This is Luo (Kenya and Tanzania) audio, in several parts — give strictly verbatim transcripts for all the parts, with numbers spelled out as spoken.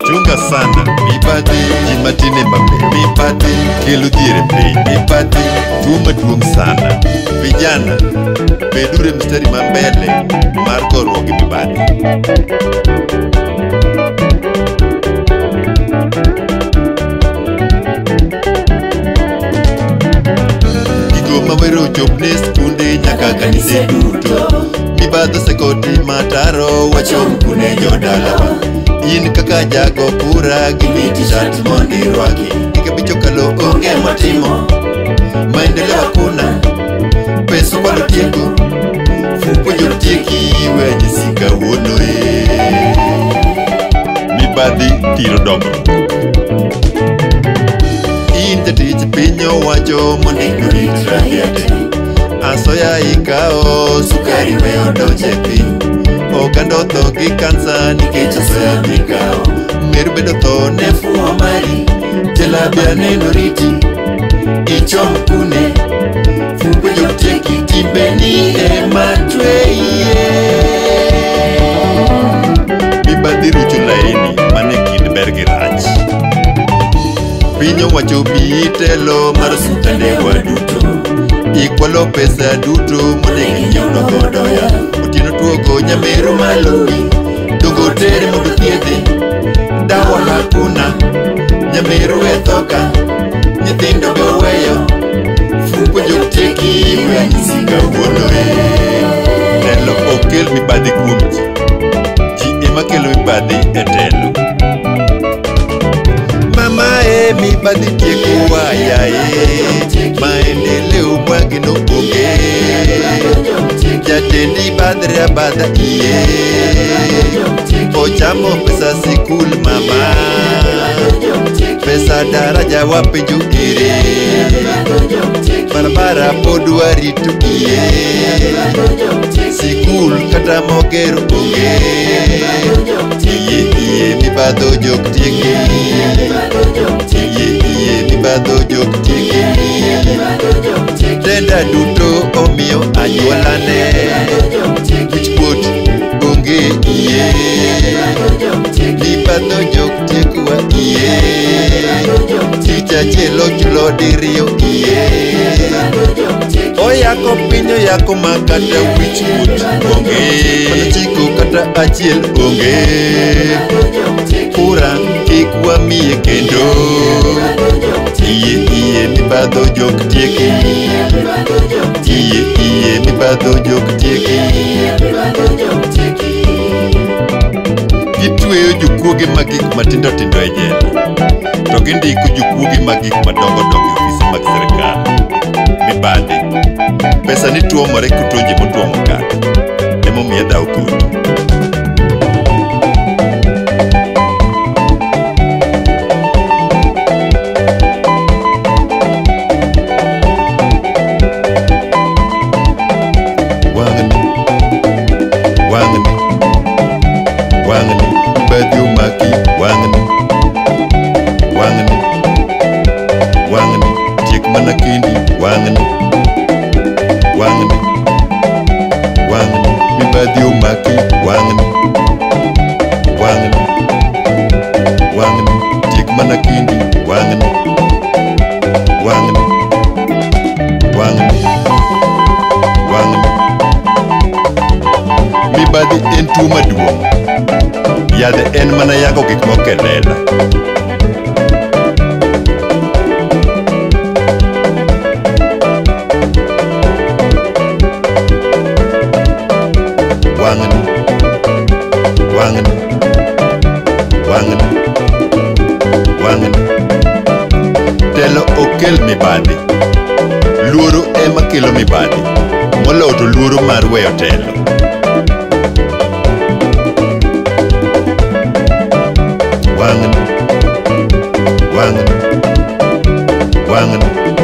chunga sana mibadhi jimatine mabe mibadhi kelo dhier e piny mibadhi tuo maduong' sana. Vijana bedure mstari ma mbele mar goruok gi mibadhi. Mawero chopne skunde nyaka kanise duto. Mibadhi osekoti mataro wachom kune jodalawa. In kaka jago kura gi miti shat mondi rwaki. Ikabicho kalo onge matimo maendeleo hakuna. Pesa kwalo tieko fupo jotieki wenye sika wono e. Mibadhi tiro dobro. Inte tich pinyo wacho mondiko ritra hiate. Asoya ikao sukari weo doje piny. Oganda otho gi kansa nikech asoya mikao. Meru bedo tho ne fuo mari. Tilapia neno riti ichom kune. Fupo jotieki timbeni ema tweye. Mibadhi rucho laini mane kind ber gi rach. Pinyo wacho bi telo mar sutane wa duto. Ikwalo pesa duto monegi nyauno godoya. Utino tuogo nyameru maluwi dogo tere mondo thiedhe. Dawa hakuna nyameru e thoka. Nyithindo be weyo fupo jotieki wenye sika wono e. Telo okel mibadhi kuom ji. Ji ema kelo mibadhi e telo. Mama e mibadhi tieko waya e. Maendeleo mwagi no onge. Jatendi badre abadha iye. Ochamo pesa sikul mama. Pesa daraja wapenjo ire. Barabara pod waritu iye. Sikul kata mogero onge. Iye iye mibadho jok tieki. Iye iye mibadho jok tieki. Tenda duto omiyo anyuolane. Wichkuot onge iye. Mibadho jok tiekwa iye. Tich achiel ochulo diriyo iye. Oyako pinyo yako makata wichkuot onge. Chiko kata achiel onge. Kura kik wamiye kendo. Iye iye mibadho jok tieki. Iye iye mibadho jok tieki. Gitweyo jokuoge magik matindo tindo e jela. To gindiko jokuoge magik madongo dongo e ofise mag sirkal. Mibadhi pesa ni tuomore kutonje motuomo kata. Emomiyo dhaw kodi. Mibadhi en tuo maduong'. Yadhe en mana yako gik moko e lela. Wang'ni, wang'ni, wang'ni, wang'ni. Telo okel mibadhi. Luoro ema kelo mibadhi. Moloyo to luoro mar weyo telo. Wang'ni, wang'ni, wang'ni.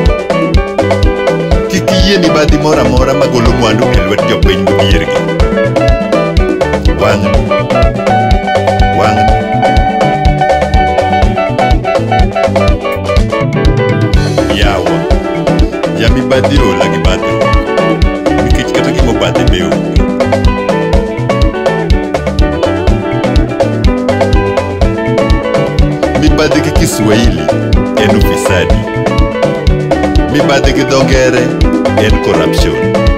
Kik iyie mibadhi moro amora magolo mwandu e lwet jopiny modhiergi. Wang'ni, wang'ni. Yawa, ja mibadhi ola gi badhi. Nikech kata gimo badhi be onge. Mibadhi gi Kiswahili en ufisadi. Mibadhi gi dho ngere en corruption.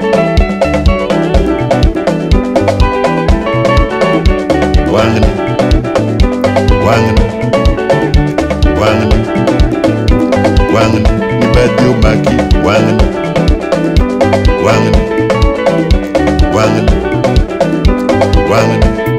Wang'ni, wang'ni, wang'ni, wang'ni, mibadhi omaki, wang'ni, wang'ni, wang'ni, wang'ni.